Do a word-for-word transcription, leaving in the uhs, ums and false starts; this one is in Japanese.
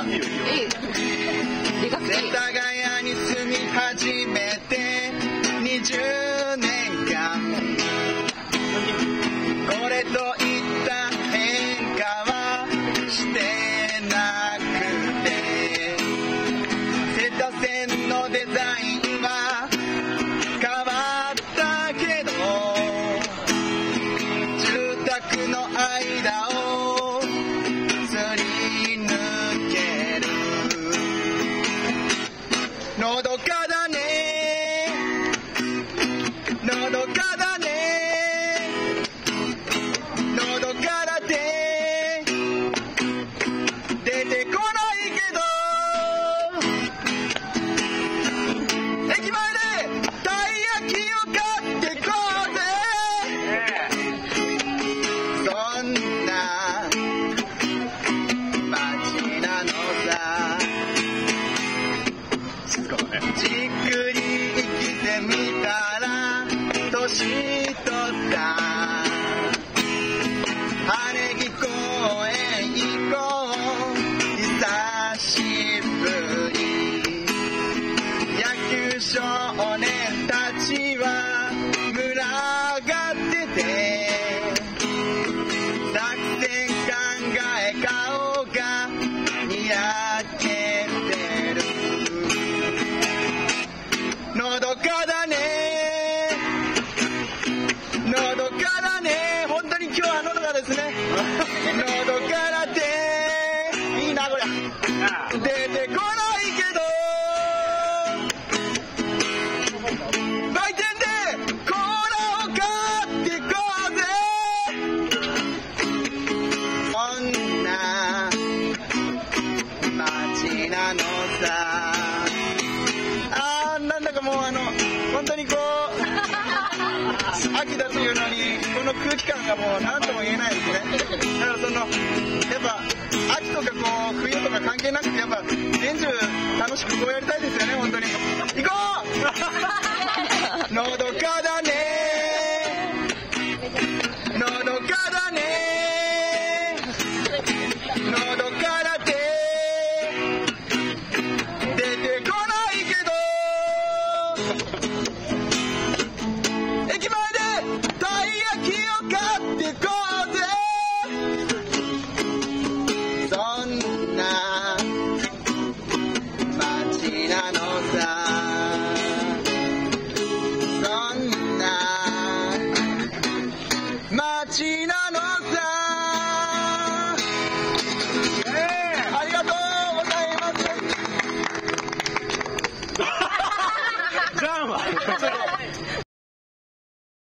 世田谷に住み始めてにじゅうねんかん、これといった変化はしてなくて、瀬田線のデザインは変わったけど、住宅の間をすり抜ける。のどかだね、のどかだね、のどかだって出てこないけど、駅前でたい焼きを買ってこうぜ。そんな街なのさ。じっくり生きてみたら年取った。羽木公園行こう久しぶり。野球少年たちは群がってて、作戦考え顔がにやけてる。のどかだね、のどかだね、本当に今日はのどかですね。のどかだっていいなこりゃ、出てこないけど、売店でコーラを買ってこうぜ。そんな街なのさ。あー、なんだかもうあの本当にこう秋だというのにこの空気感がもう何とも言えないですね。だからそのやっぱ秋とかこう冬とか関係なくて、やっぱ年中楽しくこうやりたいですよね。本当に行こうのどかだね、のどかだね、のどかだって出てこないけど、駅前でたい焼きを買ってこうぜ。そんな街なのさ。そんな街なのさ。ありがとうございます。 じゃんわ。